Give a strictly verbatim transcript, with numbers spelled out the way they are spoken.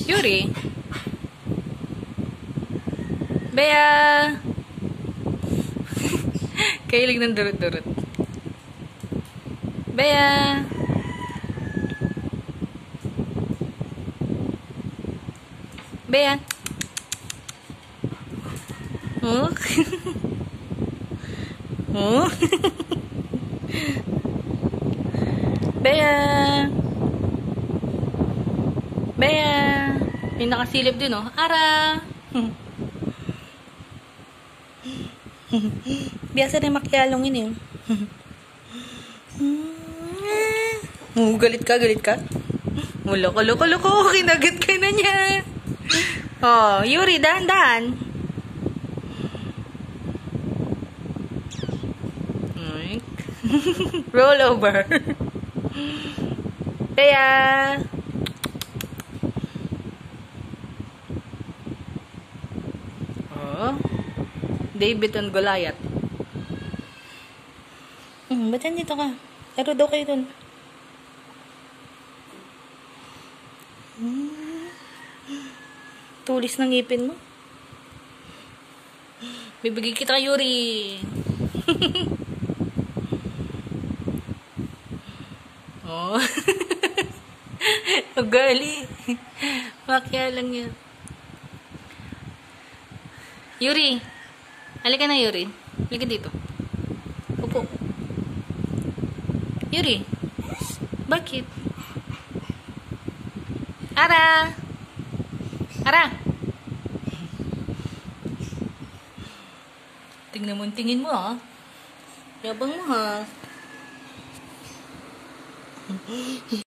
Yuri? Bea! Kahilig ng durut-durut. Bea! Bea! Oh? Oh? Bea! Bea! May nakasilip din, oh. Ara! Biasa na makialongin, eh. Oh, galit ka, galit ka? Oh, loko, loko, loko. Kinagat ka na niya. Oh, Yuri, dahan-dahan. Roll over. Kaya oh, David and Goliath. Hmm, ba't nandito ka? Laro daw kayo dun. Hmm. Tulis ng ngipin mo. Bibigay kita, Yuri. Oh. Ugali. Makya lang yan. Yuri. Halika na, Yuri. Halika dito. Upo. Yuri. Bakit? Ara. Ara. Tingnan mo, tingin mo, ha. Yabang mo, ha.